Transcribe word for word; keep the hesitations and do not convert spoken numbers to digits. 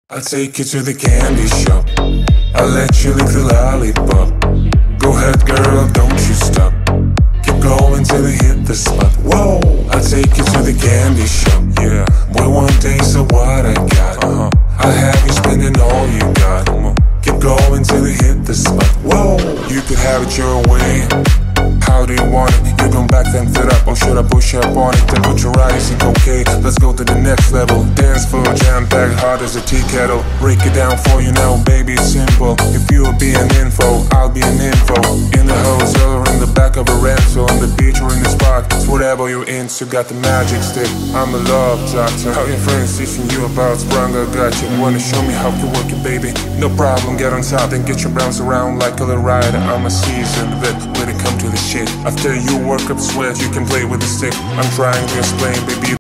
I'll take you to the candy shop. I'll let you lick the lollipop. Go ahead, girl, don't you stop. Keep going till you hit the spot. Whoa! I'll take you to the candy shop. Yeah, boy, one taste of what I got. Uh-huh. I'll have you spending all you got. Keep going till you hit the spot. Whoa! You could have it your way. How do you want it? You gon' back them fit up, or should I push up on it? Then put your eyes in, okay, let's go to the next level. Dance floor jam-packed, hard as a tea kettle. Break it down for you now, baby, it's simple. If you'll be an info, I'll be an info. In the hotel or in the back of a rental, on the beach or in the spot, it's whatever you're into. Got the magic stick, I'm a love doctor. How your friends teaching you about sprung, I got you. Wanna show me how you work it, baby? No problem, get on top and get your bounce around like a little rider. I'm a seasoned vet when it comes to the shit. After you work up sweat, you can play with the stick. I'm trying to explain, baby.